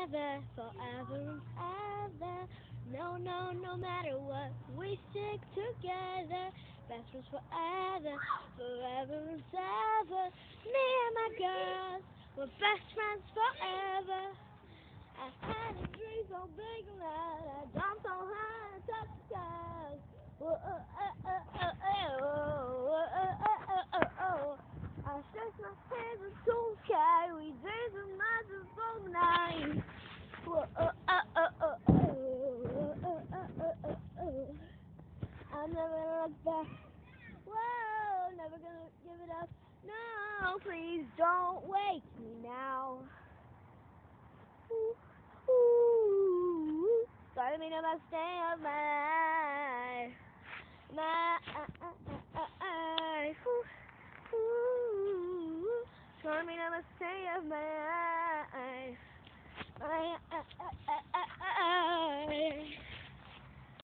forever, forever and ever. No, no, no matter what, we stick together. Best friends forever, forever and ever. Me and my girls, we're best friends forever. I had a dream so big and loud, I jumped so high and touched the skies. Whoa, I stretched my hands into the sky, we danced the night before the night. Whoa, I'm never gonna look back. Whoa, never gonna give it up. No, please don't wake me now. Ooh, ooh, gotta be the best day of my life. My life. Ooh, ooh, gonna be the best day of my life.